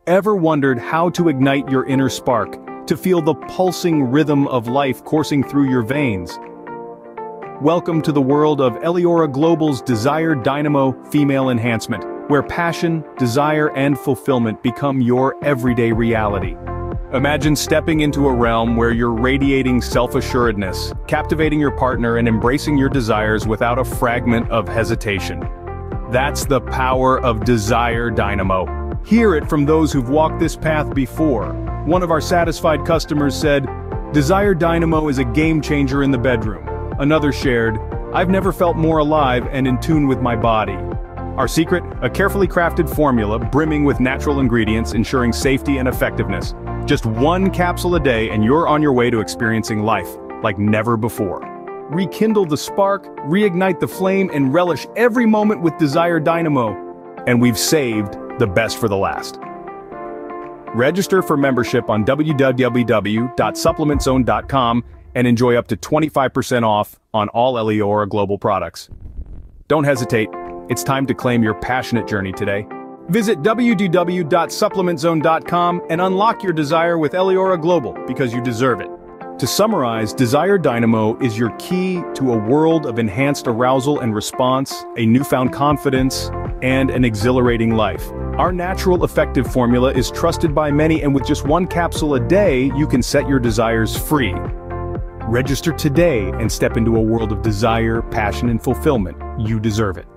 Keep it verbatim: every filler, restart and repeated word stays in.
Ever wondered how to ignite your inner spark, to feel the pulsing rhythm of life coursing through your veins? Welcome to the world of Eleora Global's Desire Dynamo Female Enhancement, where passion, desire, and fulfillment become your everyday reality. Imagine stepping into a realm where you're radiating self-assuredness, captivating your partner and embracing your desires without a fragment of hesitation. That's the power of Desire Dynamo. Hear it from those who've walked this path before. One of our satisfied customers said, "Desire Dynamo is a game changer in the bedroom." Another shared, "I've never felt more alive and in tune with my body." Our secret? A carefully crafted formula brimming with natural ingredients ensuring safety and effectiveness. Just one capsule a day and you're on your way to experiencing life like never before. Rekindle the spark, reignite the flame, and relish every moment with Desire Dynamo. And we've saved the best for the last. Register for membership on w w w dot supplement zone dot com and enjoy up to twenty-five percent off on all Eleora Global products. Don't hesitate, it's time to claim your passionate journey today. Visit w w w dot supplement zone dot com and unlock your desire with Eleora Global, because you deserve it. To summarize, Desire Dynamo is your key to a world of enhanced arousal and response, a newfound confidence, and an exhilarating life. Our natural effective formula is trusted by many, and with just one capsule a day, you can set your desires free. Register today and step into a world of desire, passion, and fulfillment. You deserve it.